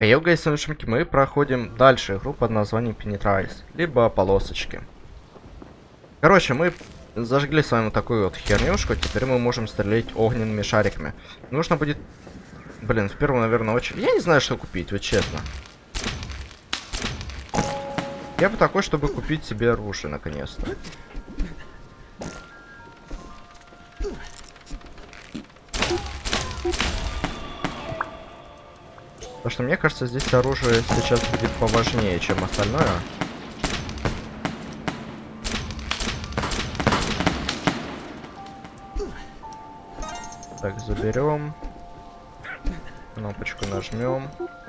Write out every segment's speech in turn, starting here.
Йога и совершенки, мы проходим дальше игру под названием Penetrise, либо полосочки. Короче, мы зажгли с вами такую вот хернюшку, теперь мы можем стрелять огненными шариками. Нужно будет, блин, в первую, наверное, очередь. Я не знаю, что купить, вот честно. Я бы такой, чтобы купить себе оружие, наконец-то. Потому что мне кажется, здесь оружие сейчас будет поважнее, чем остальное. Так, заберем. Кнопочку нажмем.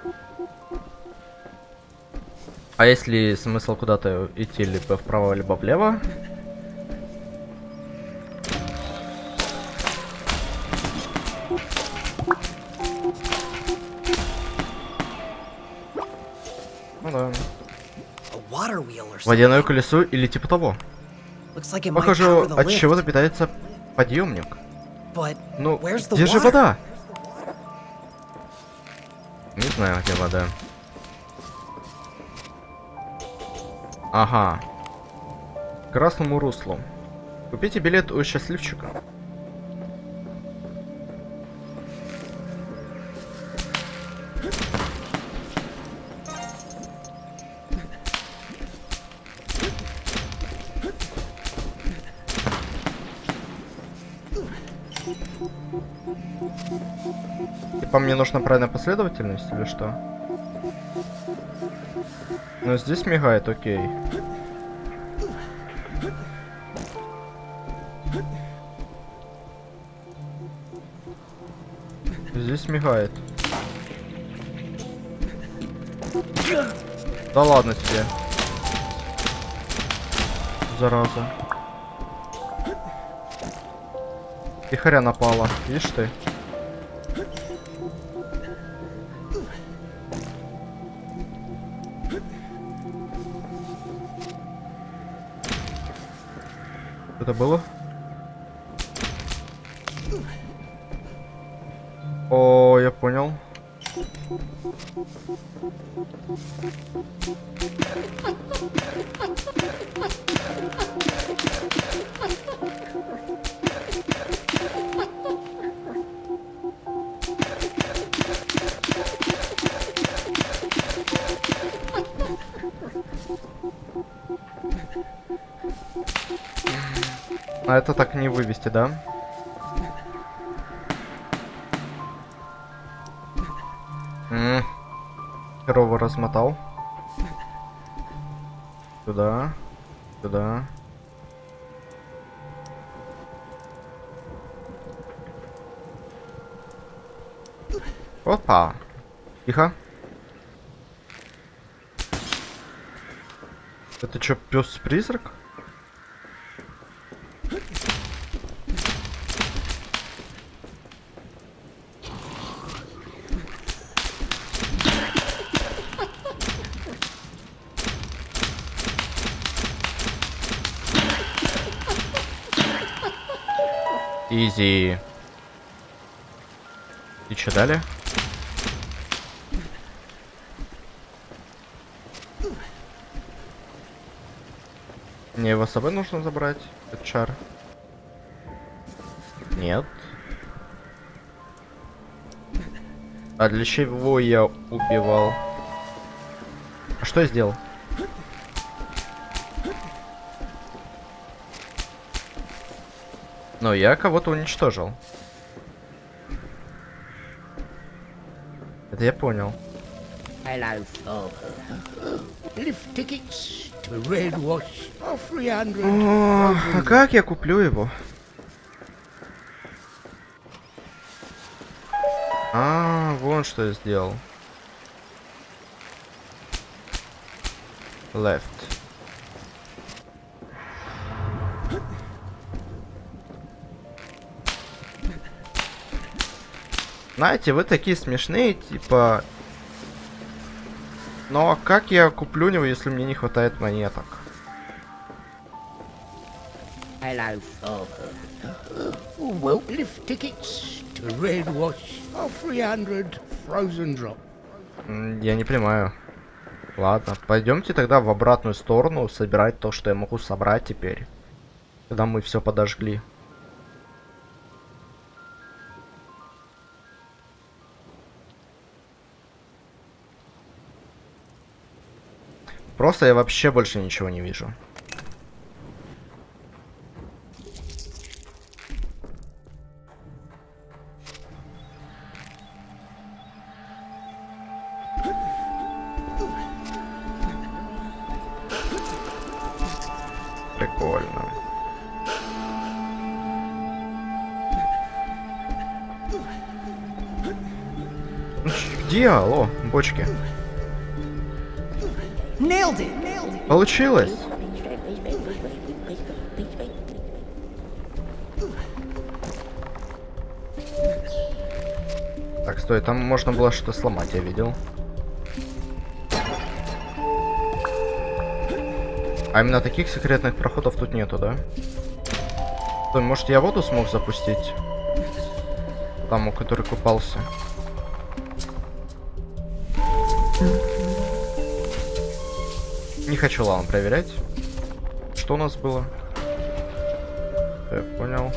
А если смысл куда-то идти либо вправо, либо влево? Ну да. Водяное колесо или типа того. Похоже, от чего-то питается подъемник. Ну, где же вода? Не знаю, где вода. Ага. К красному руслу. Купите билет у счастливчика. Типа мне нужна правильная последовательность или что? Ну здесь мигает, окей. Здесь мигает. Да ладно тебе. Зараза. Тихоря напала, видишь ты? Это было? О, я понял. А это так не вывести, да? Херово размотал. Сюда. Сюда. Опа. Тихо. Это чё, пёс-призрак? Изи. И чё далее? Мне его с собой нужно забрать, этот шар? Нет. А для чего я убивал? А что я сделал? Но я кого-то уничтожил. Это я понял. О, а как я куплю его? А, вон что я сделал. Left. Знаете, вы такие смешные, типа... Ну а как я куплю него, если мне не хватает монеток? Я не понимаю. Ладно, пойдемте тогда в обратную сторону собирать то, что я могу собрать теперь. Когда мы все подожгли. Просто я вообще больше ничего не вижу. Прикольно. Где? Алло, бочки. Получилось. Так, стой, там можно было что-то сломать, я видел. А именно таких секретных проходов тут нету, да? Стой, может я воду смог запустить? Там, у который купался. Не хочу, ладно, проверять. Что у нас было? Я понял.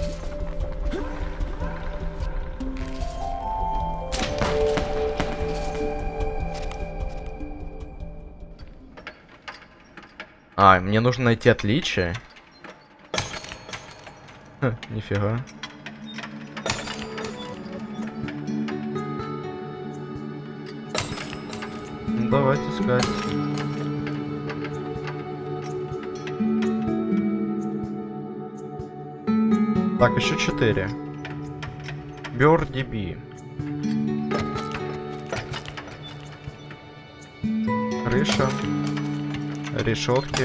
А, мне нужно найти отличие. Ха, нифига. Ну, давайте искать. Так, еще 4. BirdDB. Крыша. Решетки.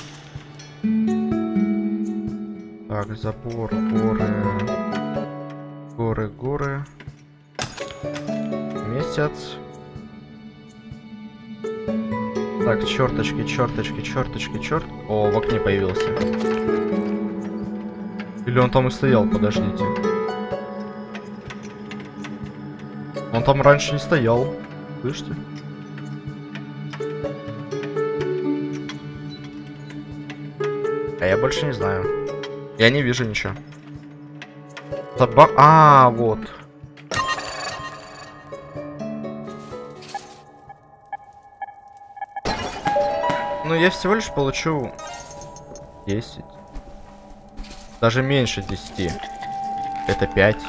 Так, забор, горы. Горы. Месяц. Так, черточки. О, в окне появился. Или он там и стоял, подождите. Он там раньше не стоял. Слышите? А я больше не знаю. Я не вижу ничего. А, вот. Ну, я всего лишь получу 10. Даже меньше 10. Это 5.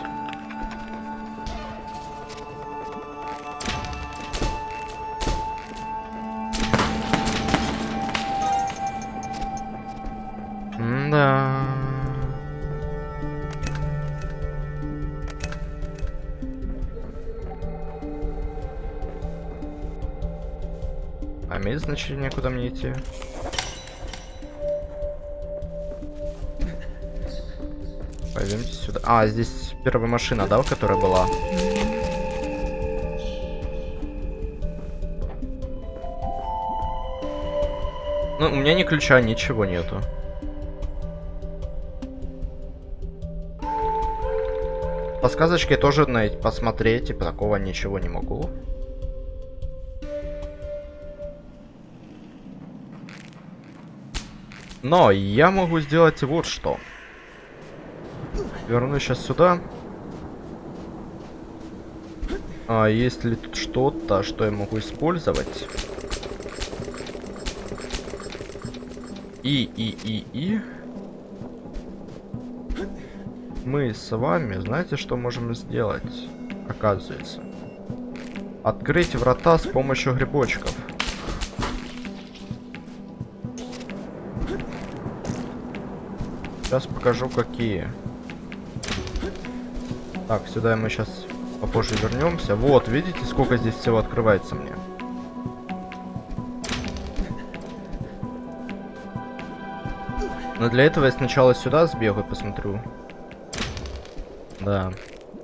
Да. А имеет значение, куда мне идти? Пойдемте сюда. А, здесь первая машина, да, которая была? Ну, у меня ни ключа, ничего нету. По сказочке тоже посмотреть, типа такого ничего не могу. Но я могу сделать вот что. Вернусь сейчас сюда. А есть ли тут что-то, что я могу использовать? И. Мы с вами, знаете, что можем сделать? Оказывается. Открыть врата с помощью грибочков. Сейчас покажу, какие. Так, сюда мы сейчас попозже вернемся. Вот, видите, сколько здесь всего открывается мне. Но для этого я сначала сюда сбегаю, посмотрю. Да.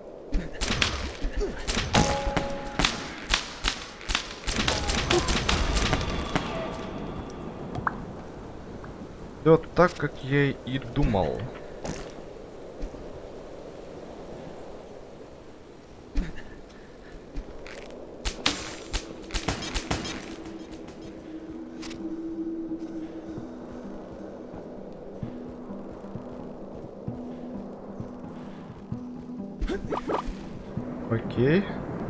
Все так, как я и думал. Окей.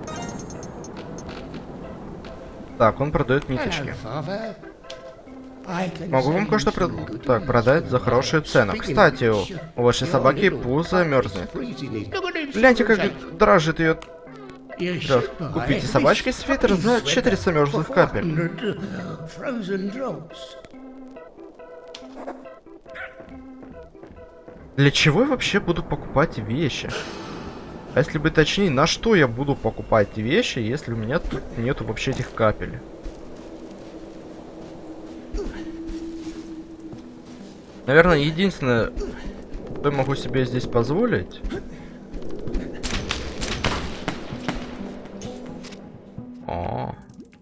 Так, он продает ниточки. Могу вам кое-что продать за хорошую цену. Кстати, у вашей собаки пузо мерзнет. Гляньте, как дрожит ее. Купите собачке свитер за 400 мерзлых капель. Для чего я вообще буду покупать вещи? А если быть точнее, на что я буду покупать вещи, если у меня тут нету вообще этих капель? Наверное, единственное, что я могу себе здесь позволить... О.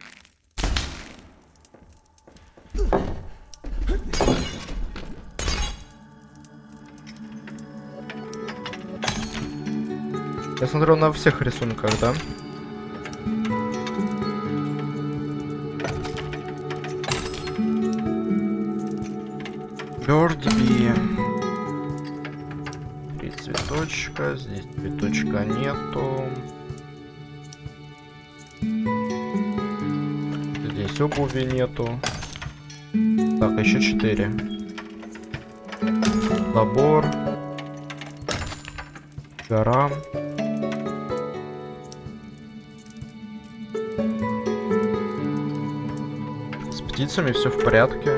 Я смотрю на всех рисунках, да? Бёрдби. 3 цветочка. Здесь цветочка нету. Здесь обуви нету. Так, еще 4. Забор. Гора. С птицами все в порядке.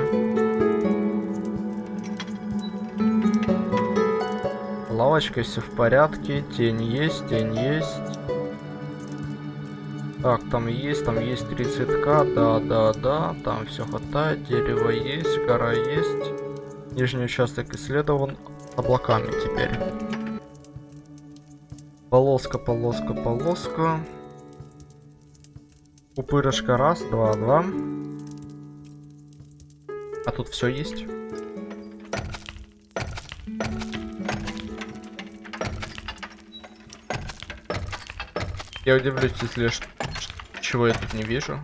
Лавочкой все в порядке. Тень есть, тень есть. Так, там есть 3 цветка. Да. Там все хватает. Дерево есть, гора есть. Нижний участок исследован облаками теперь. Полоска. Пупырышка. Раз, два. А тут все есть. Я удивлюсь, если чего я тут не вижу.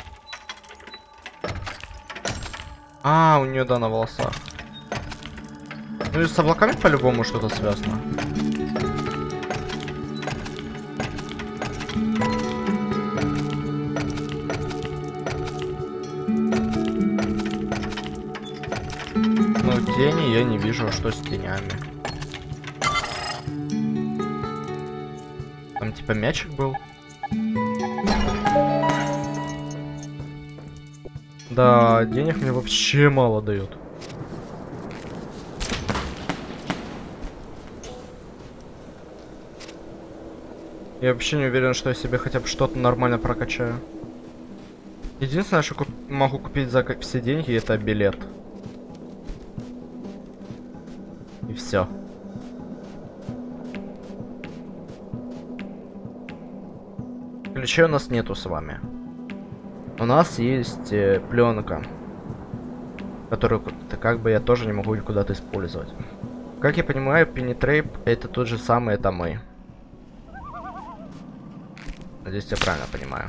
А, у нее, да, на волосах. Ну и с облаками по-любому что-то связано. Ну, тени я не вижу, что с тенями. Там типа мячик был. Да, денег мне вообще мало дают. Я вообще не уверен, что я себе хотя бы что-то нормально прокачаю. Единственное, что могу купить за все деньги, это билет. И все. Ключей у нас нету с вами. У нас есть пленка, которую как бы я тоже не могу куда-то использовать. Как я понимаю, Пеннитрейп это тот же самый, это мы. Надеюсь, я правильно понимаю.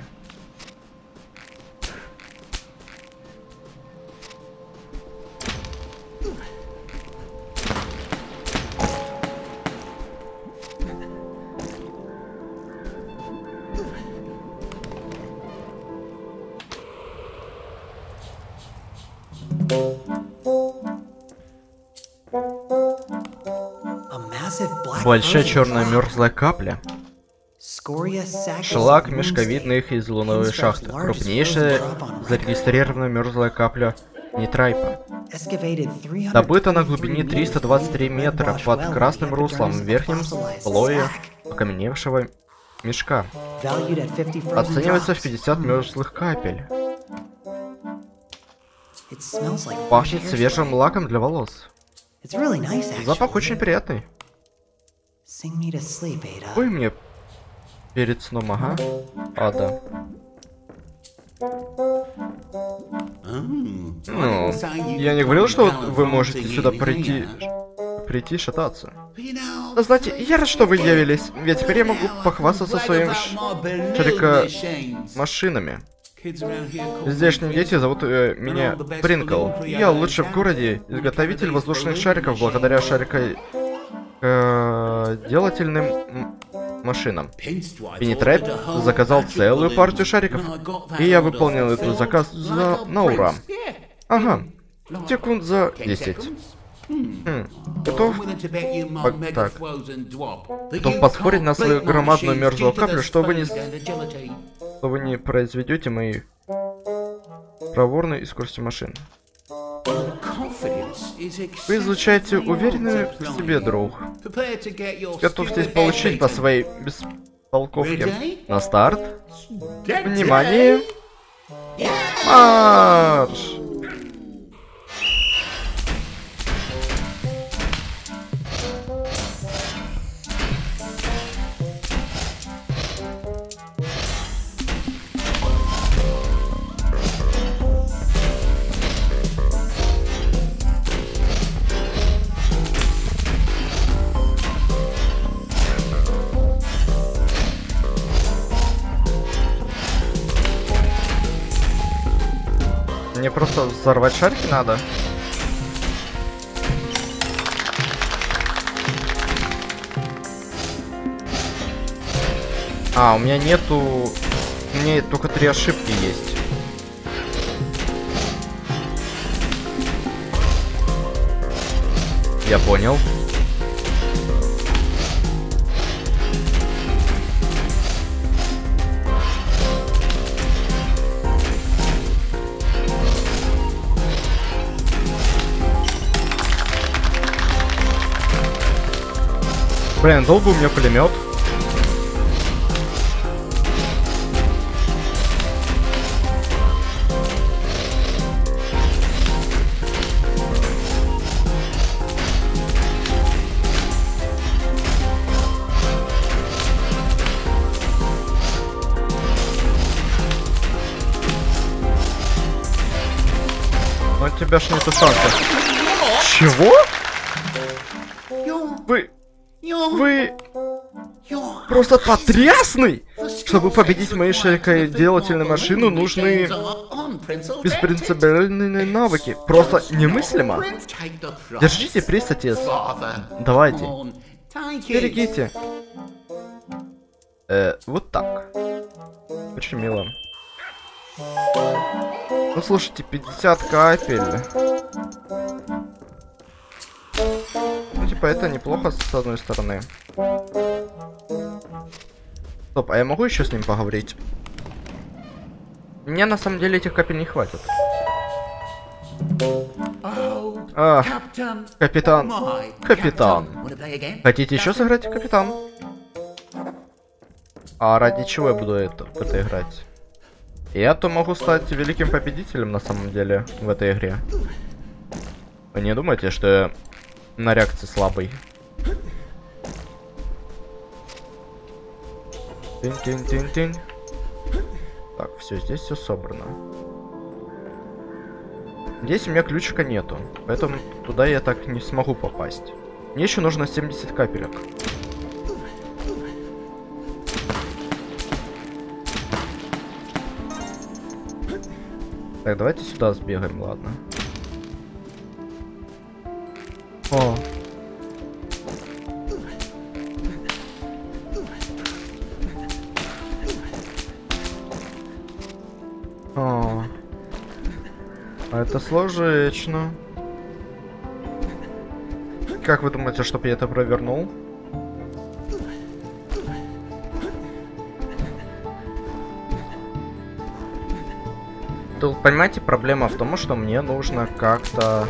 Большая черная мерзлая капля. Шлак мешковидных из луновой шахты. Крупнейшая зарегистрированная мерзлая капля Пеннитрайпа. Добыта на глубине 323 метра под красным руслом в верхнем слое окаменевшего мешка. Оценивается в 50 мерзлых капель. Пахнет свежим лаком для волос. Запах очень приятный. Ой, мне перед сном, ага. Да. Ну, я не говорил, что вы можете сюда прийти шататься. Но знаете, я рад, что вы явились, ведь теперь я могу похвастаться своими шарикомашинами. Здешние дети зовут меня Принкл. Я лучший в городе изготовитель воздушных шариков благодаря делательным машинам. Пеннитрайс заказал целую партию шариков, и я выполнил этот заказ на ура. Ага, секунд за 10. Готов? Так. Готов поспорить на свою громадную мерзлую каплю, что вы не произведете мои проворные и скорости машин. Вы излучаете уверенную в себе, друг. Готовьтесь получить по своей бестолковке. На старт. Внимание. Марш! Мне просто взорвать шарики надо. А, у меня нету... У меня только 3 ошибки есть. Я понял. Блин, долго у меня пулемет. Но у тебя ж нету шанса. Чего? Вы просто потрясный! Чтобы победить мои шарикоделательные машины, нужны беспринципиальные навыки. Просто немыслимо. Держите приз, отец. Давайте. Берегите. Вот так. Очень мило. Ну слушайте, 50 капель. Ну типа это неплохо с одной стороны. Стоп, а я могу еще с ним поговорить? Мне на самом деле этих капель не хватит. Капитан. Капитан. Хотите еще сыграть, капитан? А ради чего я буду это играть? Я-то могу стать великим победителем на самом деле в этой игре. Вы не думаете, что я на реакции слабый? Тин-тин-тин-тин. Так, все, здесь все собрано. Здесь у меня ключика нету, поэтому туда я так не смогу попасть. Мне еще нужно 70 капелек. Так, давайте сюда сбегаем, ладно. О. О. А это сложечно. Как вы думаете, чтобы я это провернул? Тут, понимаете, проблема в том, что мне нужно как-то...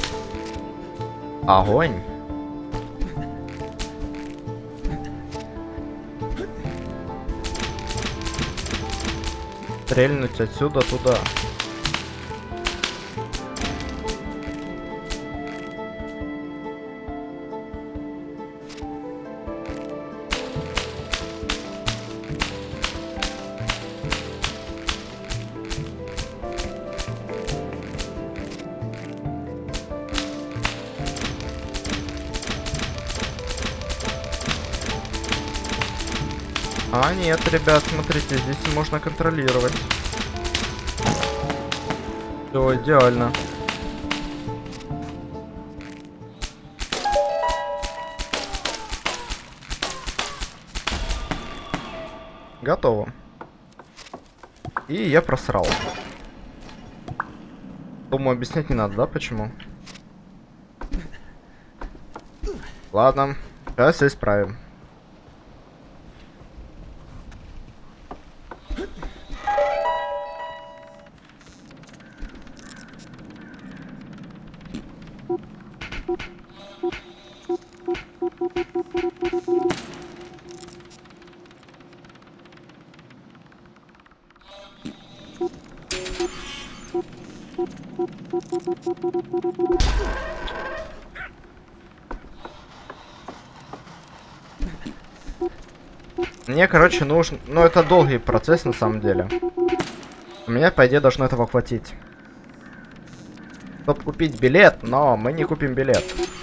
Огонь. Стрельнуть отсюда туда. А, нет, ребят, смотрите, здесь можно контролировать. Все идеально. Готово. И я просрал. Думаю, объяснять не надо, да, почему? Ладно, сейчас исправим. Мне, короче, нужно... Ну, это долгий процесс, на самом деле. У меня, по идее, должно этого хватить. Чтобы купить билет, но мы не купим билет.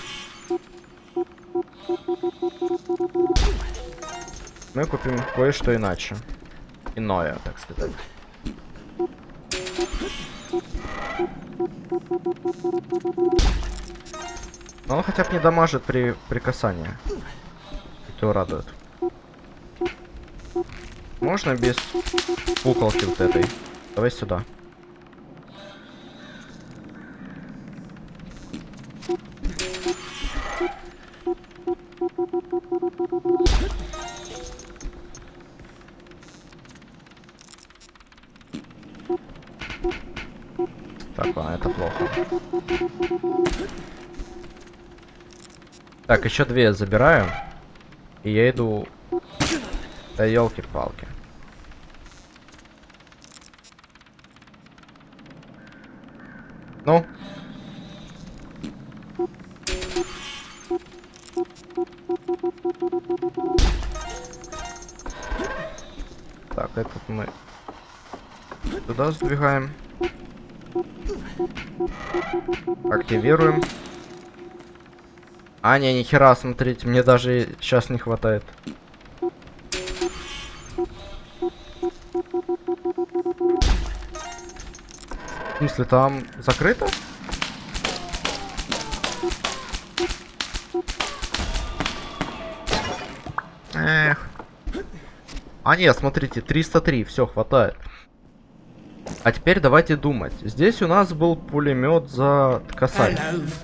Мы купим кое-что иначе. Иное, так сказать. Но он хотя бы не дамажит при касании. Это радует. Можно без пуколки вот этой? Давай сюда. Так, ладно, это плохо. Так, еще две я забираю. И я иду... Да елки-палки. Ну? Так, этот мы туда сдвигаем. Активируем. А, не, нихера, смотрите, мне даже сейчас не хватает. В смысле, там закрыто? Эх. А нет, смотрите, 303, все, хватает. А теперь давайте думать. Здесь у нас был пулемет за касание.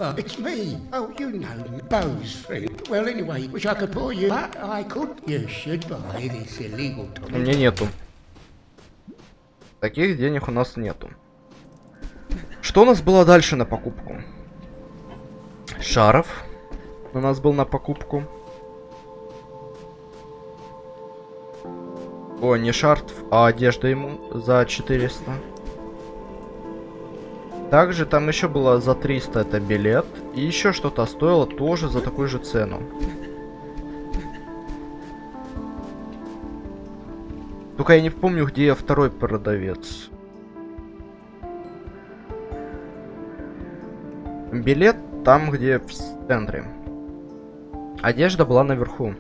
У меня нету. Таких денег у нас нету. Что у нас было дальше на покупку? Шаров у нас был на покупку. О, не шарф, а одежда ему за 400. Также там еще было за 300 это билет. И еще что-то стоило тоже за такую же цену. Только я не помню, где второй продавец. Билет там, где в центре. Одежда была наверху.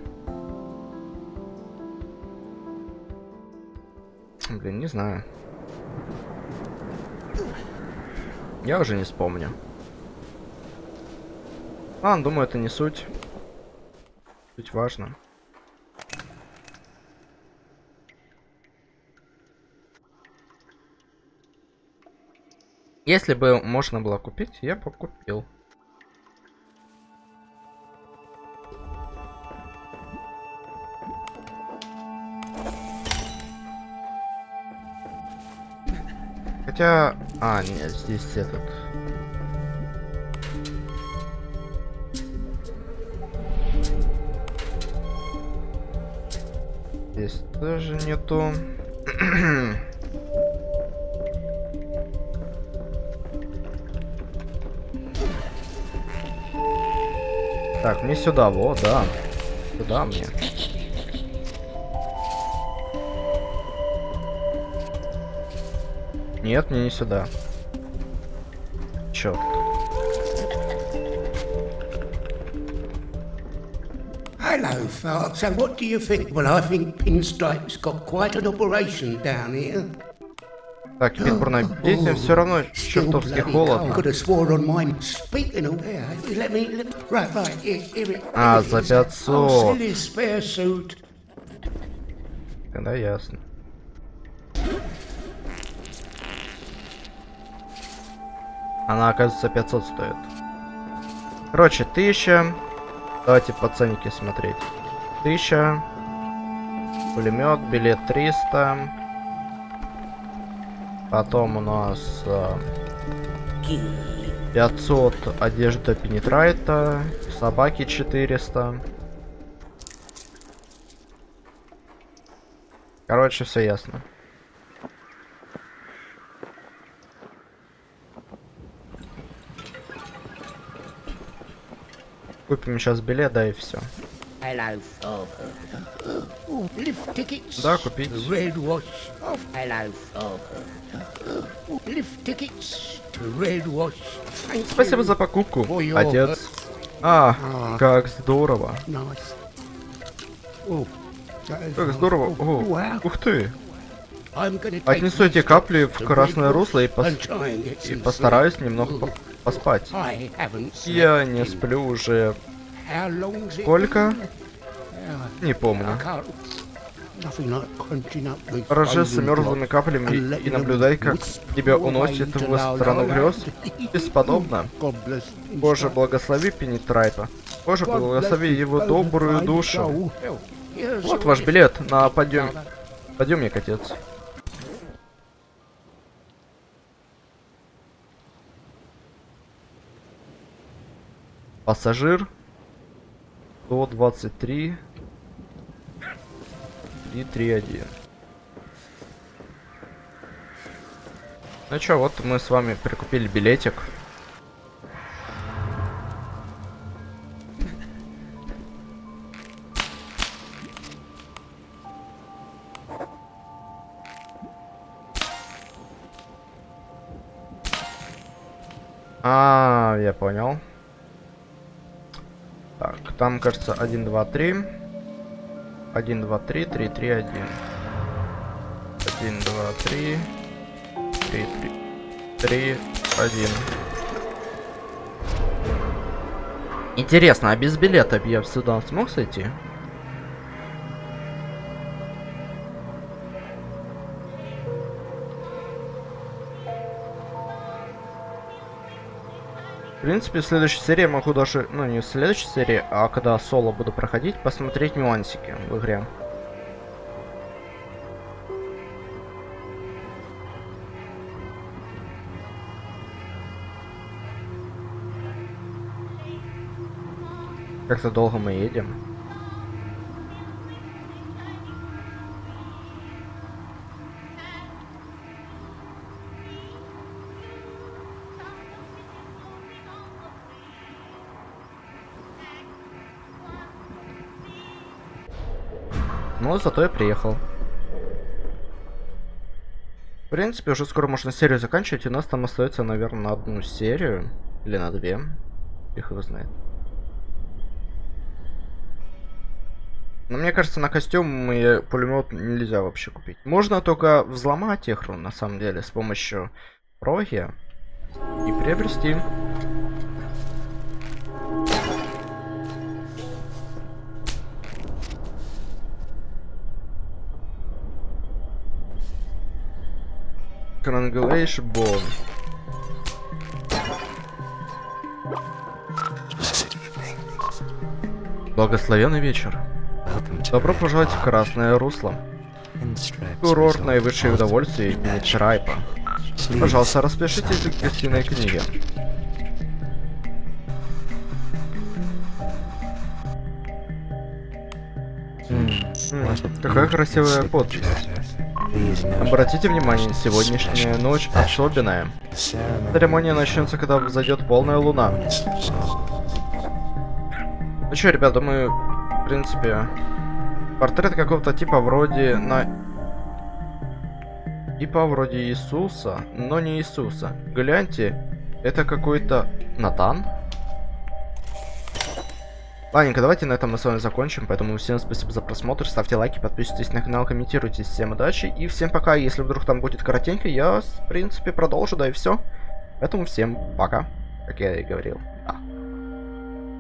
Блин, не знаю. Я уже не вспомню. Ладно, думаю, это не суть. Суть важно. Если бы можно было купить, я бы купил. Хотя... А, нет, здесь этот... Здесь тоже нету. Так, мне сюда, вот, да. Сюда мне. Нет, мне не сюда. Чёрт. Hello, Fart. So what do you think? Well, I think Pinstripe's got quite an operation down here. Так, Питбурна, детям все равно чертовски холодно. А, за 500. Тогда ясно. Она, оказывается, 500 стоит. Короче, 1000. Давайте по ценнике смотреть. 1000. Пулемет, билет 300. Потом у нас 500 одежда Пенитрайта. Собаки 400. Короче, все ясно. Купим сейчас билет, да и все. Hello, father. Oh, lift tickets. Да, купить. To Red Wash. Oh, hello, father. Oh, lift tickets to Red Wash. Thank Спасибо you. за покупку, For your отец. Как здорово. Nice. Oh, that is Как nice. здорово. Oh, О, wow. ух ты. I'm gonna take Отнесу эти these капли в to красное Red русло и Wash and try and get some постараюсь sleep. немного поспать. I haven't Я slept не in- сплю уже How long's it сколько? been? Yeah, Не I помню. can't. Nothing like crunching up these Рожешься frozen мерзлыми drops каплями and letting и them наблюдай, как whisper тебя away уносит to в La страну La грез. Land. Бесподобно. God bless his Боже, soul. благослови Пенитрайта. Боже, God bless благослови his его soul. добрую Kind душу. soul. Hell, here's Вот your ваш gift, билет на подъем. father. Подъемник, отец. Пассажир 123 и 3.1. Ну чё, вот мы с вами прикупили билетик. Я понял. Так, там, кажется, 1, 2, 3. 1, 2, 3, 3, 3, 1. 1, 2, 3. 3, 3, 3, 1. Интересно, а без билета я сюда смог сойти? В принципе, в следующей серии я могу даже, ну не в следующей серии, а когда соло буду проходить, посмотреть нюансики в игре. Как-то долго мы едем. Но зато я приехал. В принципе, уже скоро можно серию заканчивать. У нас там остается, наверное, на одну серию. Или на две. Их его знает. Но мне кажется, на костюм и пулемет нельзя вообще купить. Можно только взломать их, на самом деле, с помощью проги. И приобрести. Strangulation Bone. Благословенный вечер. Добро пожаловать в Красное Русло. Курорт наивысшее удовольствие Пенитрайта. Пожалуйста, распишитесь в гостиной книге. Какая красивая подпись. Обратите внимание, сегодняшняя ночь особенная. Церемония начнется, когда взойдет полная луна. Ну что, ребят, думаю, в принципе, портрет какого-то типа вроде вроде Иисуса, но не Иисуса. Гляньте, это какой-то Натан? Ладненько, давайте на этом мы с вами закончим. Поэтому всем спасибо за просмотр. Ставьте лайки, подписывайтесь на канал, комментируйте. Всем удачи и всем пока. Если вдруг там будет коротенько, я, в принципе, продолжу, да и все. Поэтому всем пока, как я и говорил.